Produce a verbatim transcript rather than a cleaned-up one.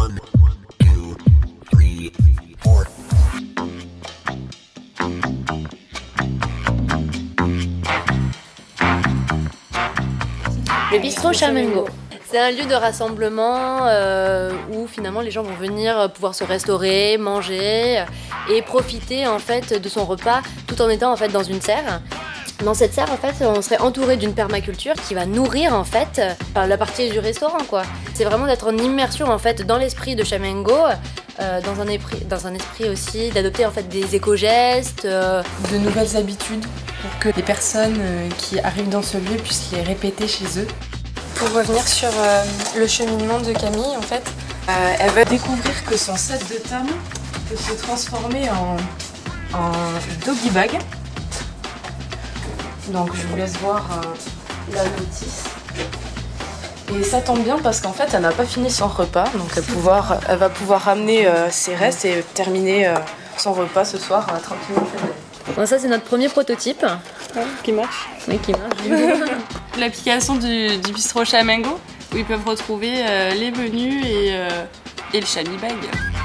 One, two, three, four. Le bistrot Chamengo. C'est un lieu de rassemblement euh, où finalement les gens vont venir pouvoir se restaurer, manger et profiter en fait de son repas tout en étant en fait dans une serre. Dans cette serre en fait on serait entouré d'une permaculture qui va nourrir en fait la partie du restaurant quoi. C'est vraiment d'être en immersion en fait dans l'esprit de Chamengo, euh, dans, un esprit, dans un esprit aussi d'adopter en fait des éco-gestes. Euh... De nouvelles habitudes pour que les personnes qui arrivent dans ce lieu puissent les répéter chez eux. Pour revenir sur euh, le cheminement de Camille, en fait, euh, elle va découvrir que son set de thym peut se transformer en, en doggy bag. Donc je vous laisse voir euh, la notice. Et ça tombe bien parce qu'en fait elle n'a pas fini son repas, donc elle, pouvoir, elle va pouvoir ramener euh, ses restes et terminer euh, son repas ce soir euh, tranquillement. Bon, ça c'est notre premier prototype. Ouais, qui marche. Oui, qui marche. L'application du, du bistrot Chamengo où ils peuvent retrouver euh, les menus et, euh, et le chami bag.